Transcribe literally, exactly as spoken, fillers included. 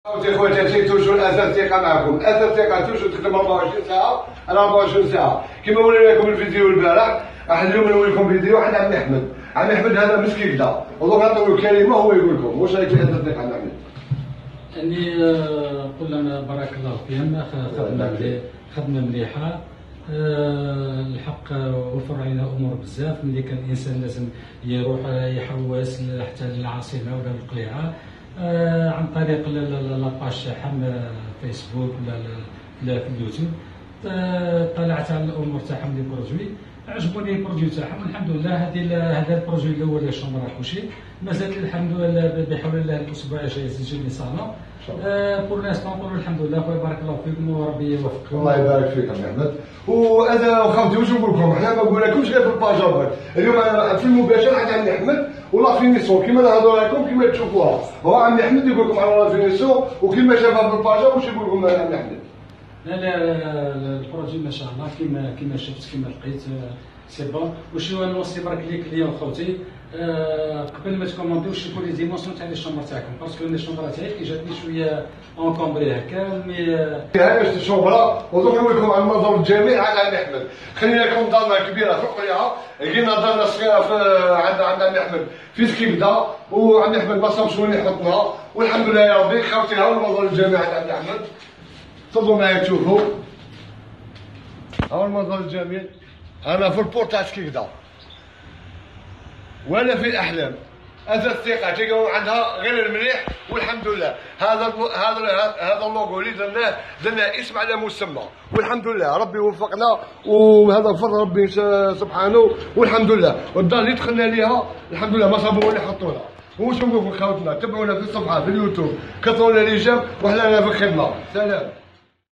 خوتي خواتاتي توجور اثر الثقه معكم، اثر الثقه توجور تخدم أربعة وعشرين ساعه على أربعة وعشرين ساعه. كما ورينا لكم الفيديو البارح، راح اليوم نوريكم فيديو عن عمي احمد. عمي احمد هذا مسكين كذا، والله نعطيو كلمه هو يقول لكم واش رايك في اثر الثقه عن عمي؟ اني قلنا بارك الله فيهم، خدمه خدمه مليحه. أه الحق وفر علينا امور بزاف. ملي كان الانسان لازم يروح يحوس حتى للعاصمه ولا للقليعه أه عن طريق لاباج تاعهم فيسبوك ولا في اليوتيوب. طلعت على الامور تاعهم لي بروجوي، عجبوني البروجوي تاعهم الحمد لله. هذه هذا البروجوي الاول يا شومبر كلشي مازال الحمد لله بحول الله الاسبوع الجاي يجي لي صالون. بور لانستون نقولوا الحمد لله. خويا بارك الله فيكم وربي يوفقكم. الله يبارك فيك عمي احمد. وانا وخوتي واش نقول لكم، حنا ما نقولكمش غير في الباجا. اليوم انا في المباشر عند عمي احمد ولا فينيسيون كيما نهضروا لكم كيما تشوفوها. هو عمي احمد يقول لكم على لا فينيسيون وكيما شافها في الباجا واش يقول لكم عمي احمد. لا لا البروجي ما شاء الله كيما كيما شفت كيما لقيت سي بون. واش نوصي برك لي كليون خوتي أه قبل ما تكومونديو شوفوا لي ديمونسيون تاع لي شومبر تاعكم، باسكو لي شومبر تاعي كي جاتني شويه اونكومبري هكا. مي هاي الشومبره ودوك نقول لكم على المنظر الجميل عند عمي احمد. خلينا لكم دارنا كبيره في القريه، لقينا دارنا صغيره في عند عند عمي احمد في سكيبدا، وعمي احمد ما صابش وين يحطنا، والحمد لله يا ربي. خوتي ها المنظر الجميل عند عمي احمد، تفضلوا معايا تشوفوا. ها المنظر الجميل. انا في البورت تاع سكيبدا ولا في الاحلام. اثر الثقه تلقاو عندها غير المليح، والحمد لله. هذا هذا هذا اللوغو اللي درناه درناه اسم على مسمى، والحمد لله ربي وفقنا، وهذا فضل ربي سبحانه، والحمد لله. والدار اللي دخلنا ليها الحمد لله ما صابوا ولا حطونا. واش نقول لكم خوتنا، تبعونا في الصفحه في اليوتيوب، كثروا لنا الاعجاب وحنا في الخدمه. سلام.